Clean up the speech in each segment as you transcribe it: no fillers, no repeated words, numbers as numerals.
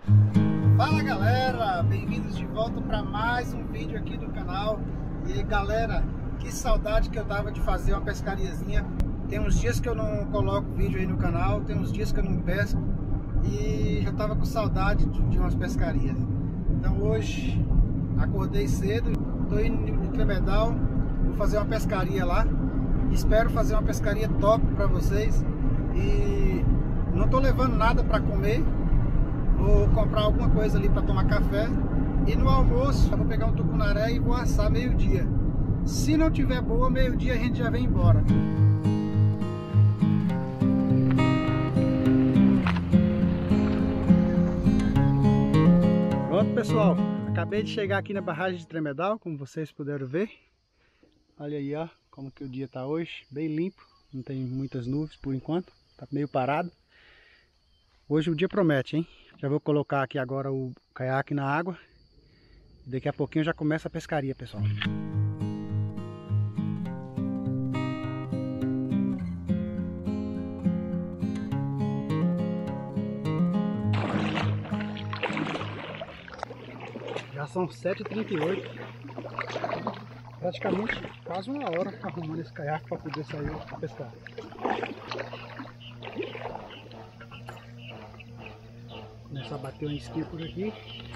Fala galera, bem-vindos de volta para mais um vídeo aqui do canal. E aí galera, que saudade que eu tava de fazer uma pescariazinha. Tem uns dias que eu não coloco vídeo aí no canal, tem uns dias que eu não pesco e já tava com saudade de umas pescarias. Então hoje acordei cedo, tô indo em Tremedal, vou fazer uma pescaria lá. Espero fazer uma pescaria top para vocês e não tô levando nada para comer. Vou comprar alguma coisa ali para tomar café. E no almoço eu vou pegar um tucunaré e vou assar meio-dia. Se não tiver boa, meio-dia a gente já vem embora. Pronto pessoal, acabei de chegar aqui na barragem de Tremedal, como vocês puderam ver. Olha aí ó, como que o dia tá hoje, bem limpo. Não tem muitas nuvens por enquanto, tá meio parado. Hoje o dia promete, hein? Já vou colocar aqui agora o caiaque na água. Daqui a pouquinho já começa a pescaria, pessoal. Já são 7h38. Praticamente quase uma hora arrumando esse caiaque para poder sair para pescar. Começar a bater uma isquinha por aqui.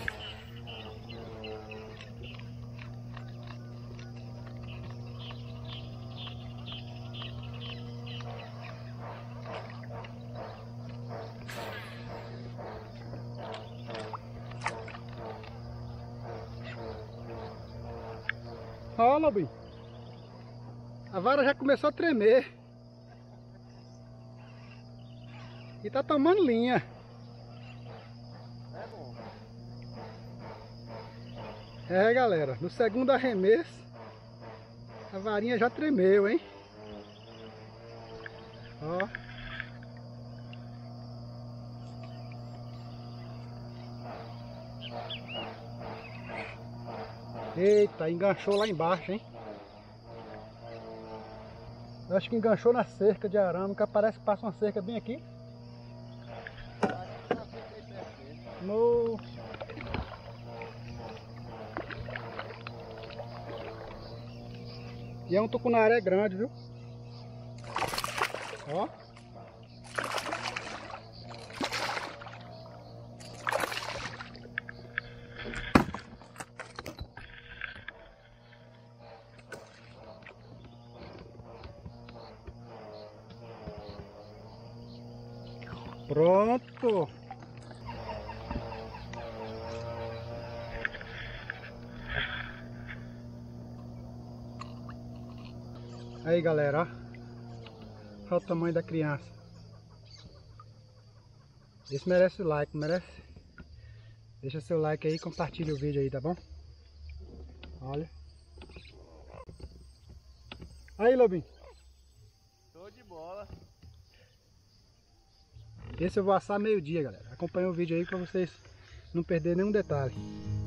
Ó, Lobinho, a vara já começou a tremer e tá tomando linha. É galera, no segundo arremesso a varinha já tremeu, hein? Ó. Eita, enganchou lá embaixo, hein? Eu acho que enganchou na cerca de arame, que parece que passa uma cerca bem aqui. No... E é um tucunaré grande, viu? Ó. Pronto. Aí galera, ó. Olha o tamanho da criança. Esse merece o like, merece? Deixa seu like aí e compartilha o vídeo aí, tá bom? Olha. Aí, Lobinho. Show de bola. Esse eu vou assar meio-dia, galera. Acompanha o vídeo aí pra vocês não perderem nenhum detalhe.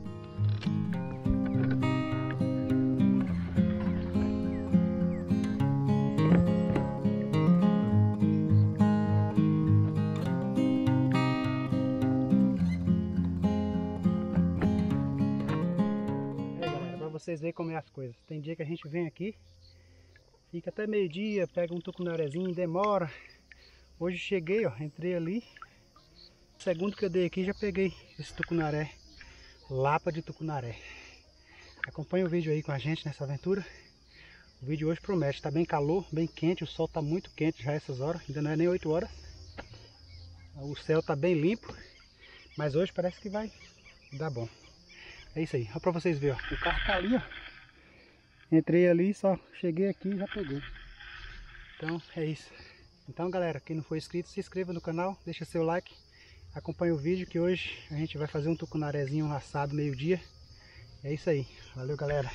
Vocês verem como é as coisas. Tem dia que a gente vem aqui, fica até meio-dia, pega um tucunarezinho, demora. Hoje cheguei, ó, entrei ali. Segundo que eu dei aqui, já peguei esse tucunaré, lapa de tucunaré. Acompanha o vídeo aí com a gente nessa aventura. O vídeo hoje promete, tá bem calor, bem quente, o sol tá muito quente já essas horas, ainda não é nem 8 horas. O céu tá bem limpo, mas hoje parece que vai dar bom. É isso aí, olha pra vocês verem, ó. O carro tá ali, ó. Entrei ali, só cheguei aqui e já peguei. Então é isso. Então galera, quem não for inscrito, se inscreva no canal, deixa seu like, acompanha o vídeo que hoje a gente vai fazer um tucunarezinho assado meio-dia. É isso aí, valeu galera.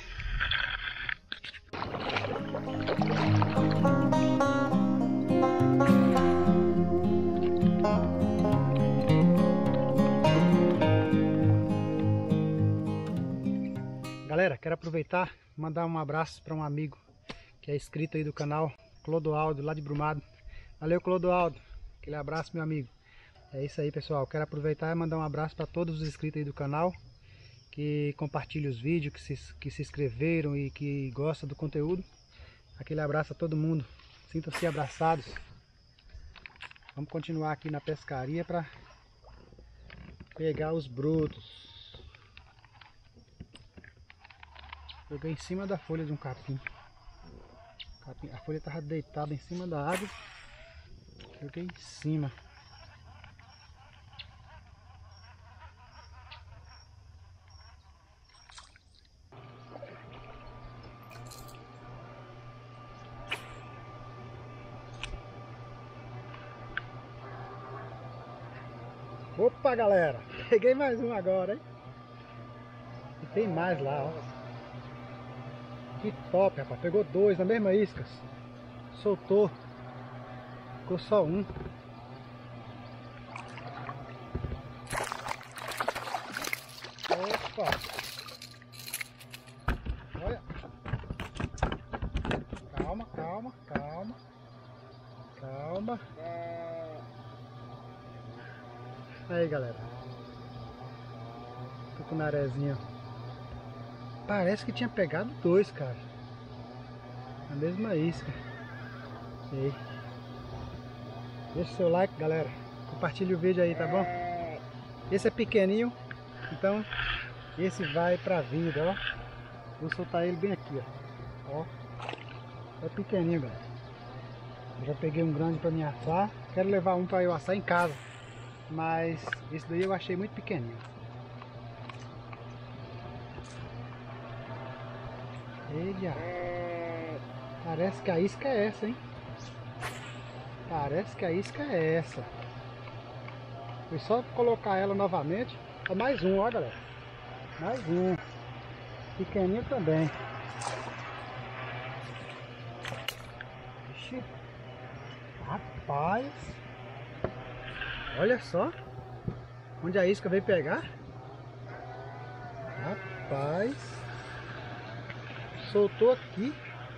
Galera, quero aproveitar e mandar um abraço para um amigo que é inscrito aí do canal, Clodoaldo, lá de Brumado. Valeu, Clodoaldo. Aquele abraço, meu amigo. É isso aí, pessoal. Quero aproveitar e mandar um abraço para todos os inscritos aí do canal, que compartilham os vídeos, que se inscreveram e que gostam do conteúdo. Aquele abraço a todo mundo. Sintam-se abraçados. Vamos continuar aqui na pescaria para pegar os brotos. Joguei em cima da folha de um capim. A folha estava deitada em cima da água. Joguei em cima. Opa, galera! Peguei mais um agora, hein? E tem mais lá, ó. Que top, rapaz. Pegou dois na mesma isca. Soltou. Ficou só um. Opa! Olha. Calma, calma, calma. Calma. Aí, galera. Tucunarezinho. Parece que tinha pegado dois, cara. Na mesma isca. Aí. Deixa o seu like, galera. Compartilha o vídeo aí, tá bom? Esse é pequenininho. Então, esse vai pra vida, ó. Vou soltar ele bem aqui, ó. É pequenininho, galera. Eu já peguei um grande pra me assar. Quero levar um pra eu assar em casa. Mas esse daí eu achei muito pequenininho. Eita. Parece que a isca é essa, hein? Parece que a isca é essa. Foi só colocar ela novamente. Ó, mais um, ó, galera. Mais um. Pequenininho também. Ixi. Rapaz. Olha só. Onde a isca veio pegar. Rapaz. Soltou aqui.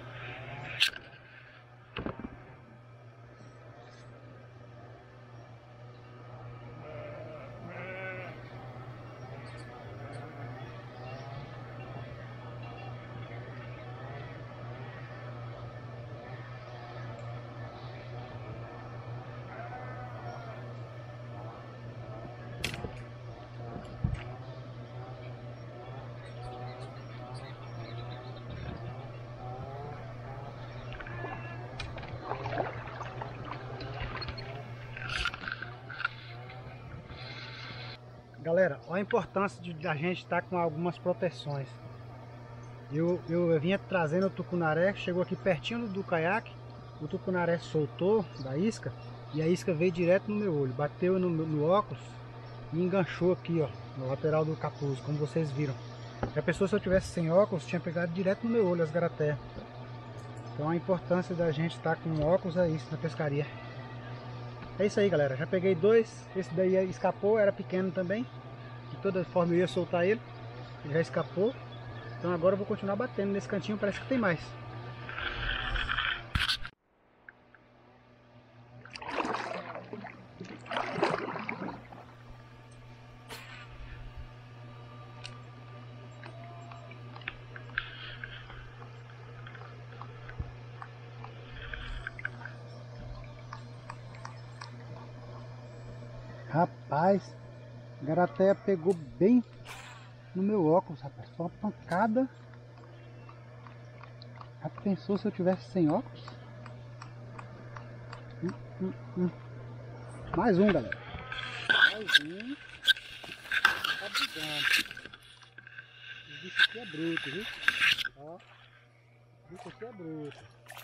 Galera, olha a importância de a gente estar com algumas proteções. Eu vinha trazendo o tucunaré, chegou aqui pertinho do caiaque, o tucunaré soltou da isca e a isca veio direto no meu olho, bateu no óculos e enganchou aqui, ó, no lateral do capuz, como vocês viram. Já pensou se eu tivesse sem óculos, tinha pegado direto no meu olho as garateias. Então a importância da gente estar com óculos é isso na pescaria. É isso aí, galera, já peguei dois, esse daí escapou, era pequeno também. De toda forma eu ia soltar ele, já escapou. Então agora eu vou continuar batendo nesse cantinho, parece que tem mais. Rapaz, a garateia pegou bem no meu óculos, rapaz. Foi uma pancada. Já pensou se eu tivesse sem óculos? Mais um, galera. Mais um. Tá brigando. O bicho aqui é bruto, viu? Ó. O bicho aqui é bruto.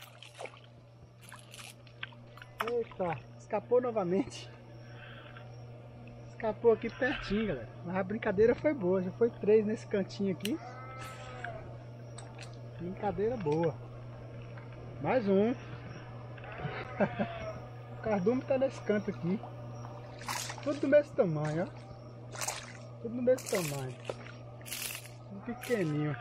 Eita, escapou novamente. Escapou aqui pertinho, galera. Mas a brincadeira foi boa. Já foi 3 nesse cantinho aqui. Brincadeira boa. Mais um. O cardume tá nesse canto aqui. Tudo do mesmo tamanho, ó. Tudo do mesmo tamanho. Um pequenininho.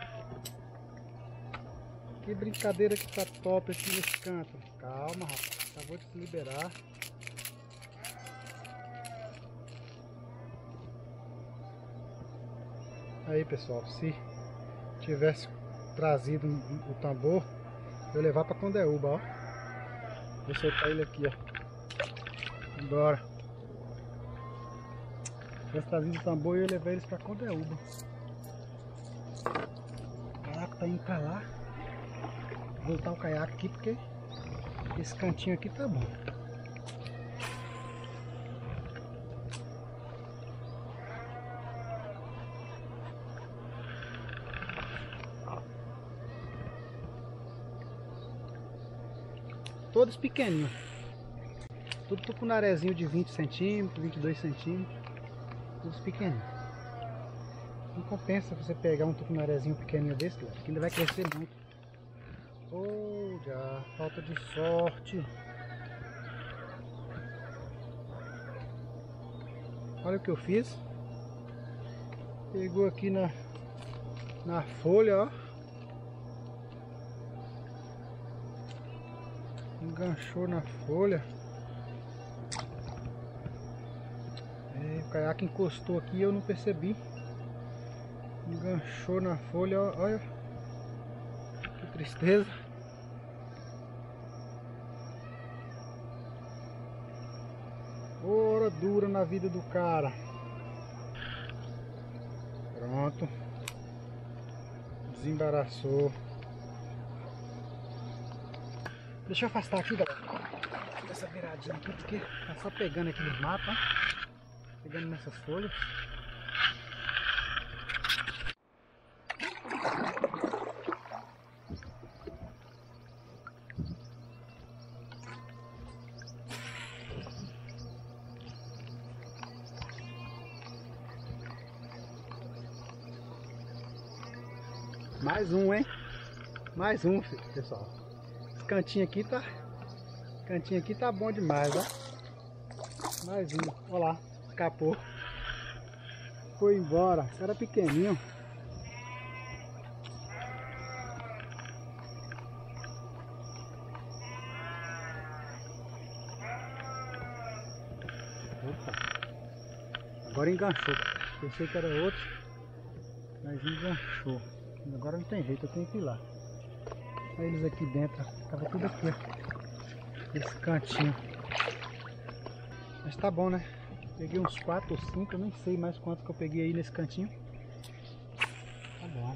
Que brincadeira que tá top aqui nesse canto. Calma, rapaz. Acabou de se liberar. Aí, pessoal, se tivesse trazido o tambor, eu ia levar para Condeúba, ó. Vou soltar ele aqui, ó. Bora. Se tivesse trazido o tambor, eu ia levar eles para Condeúba. O caiaque tá indo pra lá. Vou voltar o caiaque aqui porque esse cantinho aqui tá bom. Todos pequeninhos. Tudo tucunarezinho de 20 centímetros, 22 centímetros. Todos pequeninhos. Não compensa você pegar um tucunarezinho pequenininho desse, que ainda vai crescer muito. Oh, já falta de sorte. Olha o que eu fiz. Pegou aqui na folha, ó. Enganchou na folha. O caiaque encostou aqui e eu não percebi. Enganchou na folha, ó, olha. Que tristeza. Hora dura na vida do cara. Pronto. Desembaraçou. Deixa eu afastar aqui, galera. Essa viradinha aqui, porque tá só pegando aqui nos mapas. Pegando nessas folhas. Mais um, hein? Mais um, pessoal. Esse cantinho aqui tá bom demais, ó. Mais um, olha lá, escapou. Foi embora, era pequenininho. Opa. Agora enganchou. Pensei que era outro, mas enganchou. Agora não tem jeito, eu tenho que ir lá. Olha eles aqui dentro, tava tudo aqui, ó. Esse cantinho. Mas tá bom, né? Peguei uns 4 ou 5, eu nem sei mais quantos que eu peguei aí nesse cantinho. Tá bom.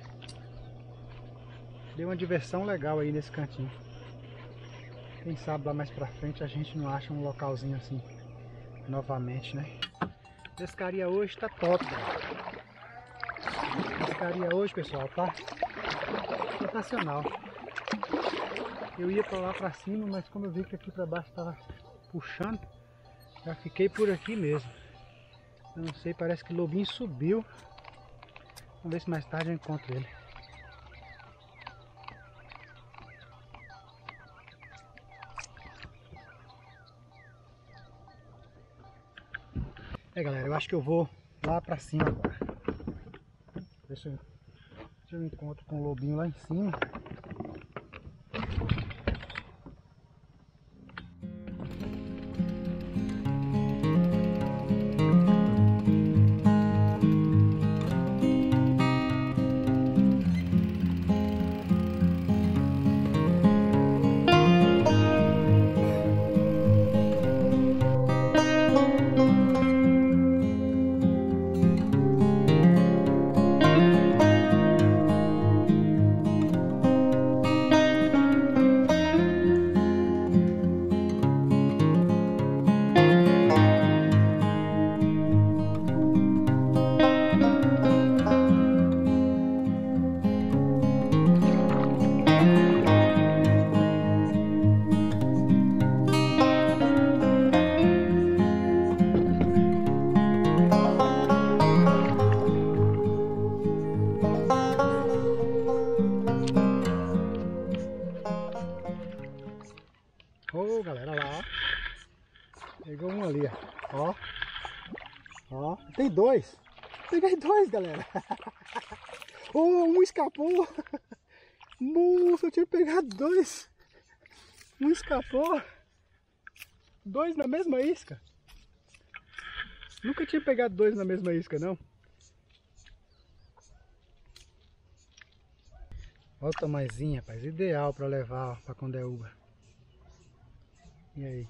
Deu uma diversão legal aí nesse cantinho. Quem sabe lá mais pra frente a gente não acha um localzinho assim novamente, né? Pescaria hoje tá top, galera. Pescaria hoje, pessoal, tá sensacional. Eu ia pra lá pra cima, mas como eu vi que aqui pra baixo tava puxando, já fiquei por aqui mesmo. Eu não sei, parece que o lobinho subiu. Vamos ver se mais tarde eu encontro ele. Galera, eu acho que eu vou lá pra cima agora. Ver se eu encontro com o lobinho lá em cima. Ô, galera, lá, ó. Pegou um ali, ó. Ó, tem dois. Peguei dois, galera. Oh, um escapou. Nossa, eu tinha pegado dois. Um escapou. Dois na mesma isca. Nunca tinha pegado dois na mesma isca, não. Olha o tamanhozinho, rapaz. Ideal para levar para Condeúba. E aí?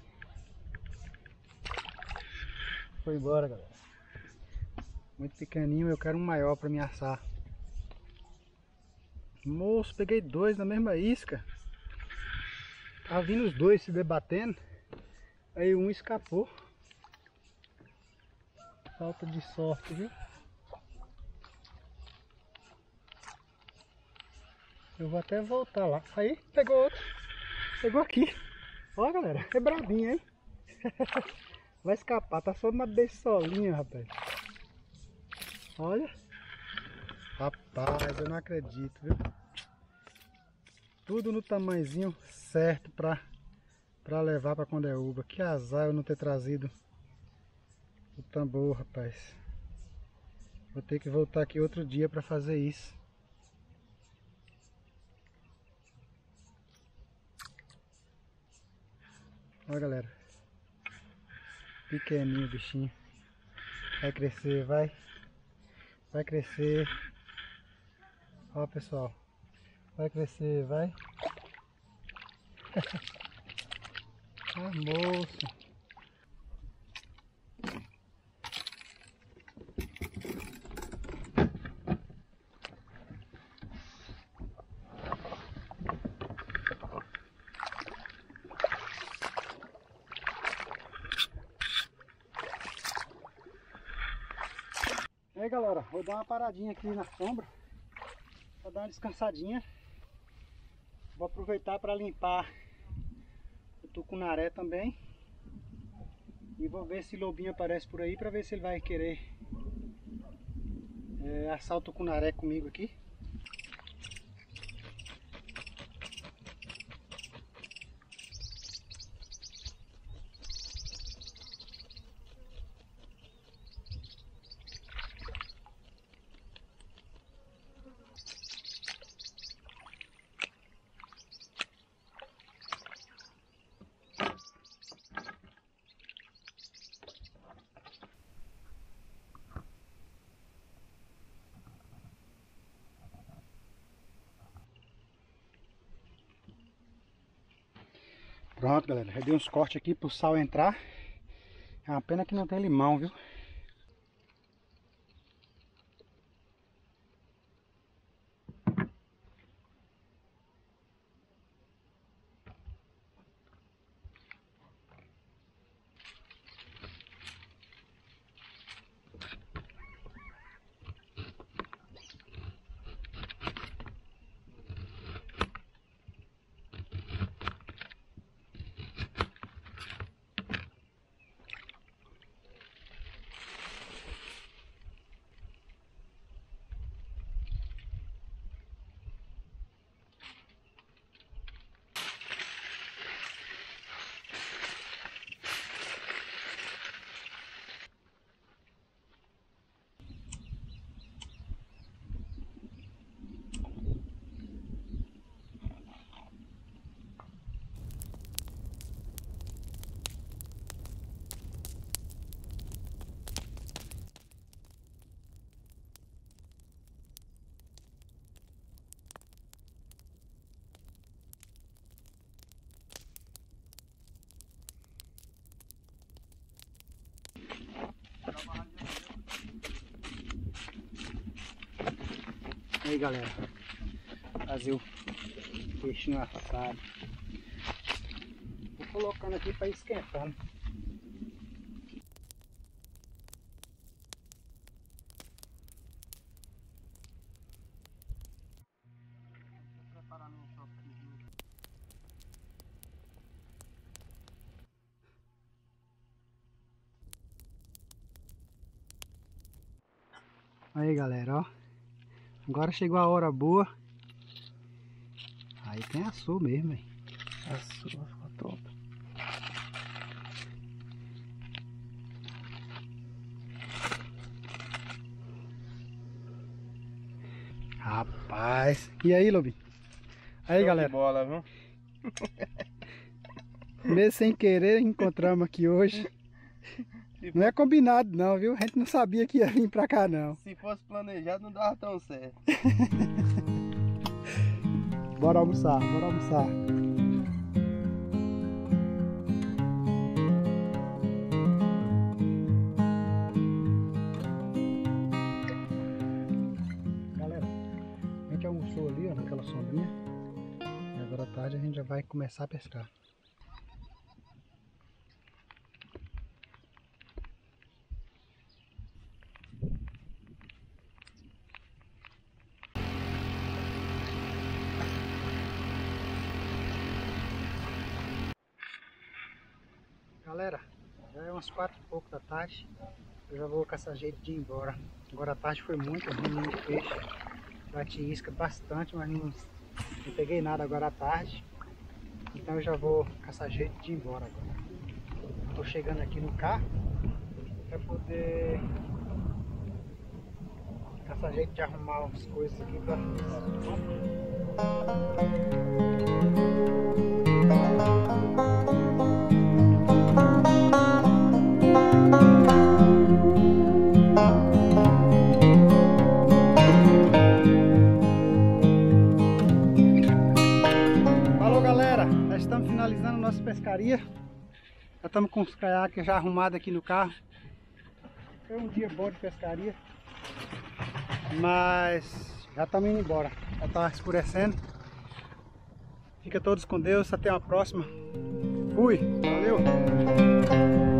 Foi embora, galera. Muito pequenininho, eu quero um maior para me assar. Moço, peguei dois na mesma isca. Tava vindo os dois se debatendo. Aí um escapou. Falta de sorte, viu? Eu vou até voltar lá. Aí, pegou outro. Pegou aqui. Ó, galera, é brabinho, hein? Vai escapar, tá só uma beisolinha, rapaz. Olha. Rapaz, eu não acredito, viu? Tudo no tamanhozinho certo pra levar pra Condeúba. Que azar eu não ter trazido o tambor, rapaz. Vou ter que voltar aqui outro dia pra fazer isso. Olha, galera. Pequenininho o bichinho. Vai crescer, vai. Vai crescer. Ó, pessoal. Vai crescer, vai. Ah, moço. E aí, galera, vou dar uma paradinha aqui na sombra. Vou dar uma descansadinha. Vou aproveitar para limpar o tucunaré também. E vou ver se lobinho aparece por aí para ver se ele vai querer assar o tucunaré comigo aqui. Pronto, galera, já dei uns cortes aqui pro sal entrar. É uma pena que não tem limão, viu? E aí, galera, fazer o peixinho assado. Vou colocando aqui para esquentar. Vou preparar meu choquinho. Aí, galera, ó. Agora chegou a hora boa. Aí tem assou mesmo, hein? Assou, ficou top. Rapaz. E aí, Lobinho? Aí, Show galera. de bola, viu? Mesmo sem querer, encontramos aqui hoje. Não é combinado não, viu? A gente não sabia que ia vir pra cá não. Se fosse planejado não dava tão certo. Bora almoçar, bora almoçar. Galera, a gente almoçou ali, ó, naquela sombrinha. E agora à tarde a gente já vai começar a pescar. Galera, já é umas 4 e pouco da tarde. Eu já vou caçar jeito de ir embora. Agora a tarde foi muito ruim de peixe. Bati isca bastante, mas não peguei nada agora à tarde. Então eu já vou caçar jeito de ir embora agora. Estou chegando aqui no carro para poder caçar jeito de arrumar umas coisas aqui para finalizando nossa pescaria. Já estamos com os caiaques já arrumados aqui no carro. Foi um dia bom de pescaria, mas já estamos indo embora. Já está escurecendo. Fica todos com Deus, até a próxima. Fui, valeu!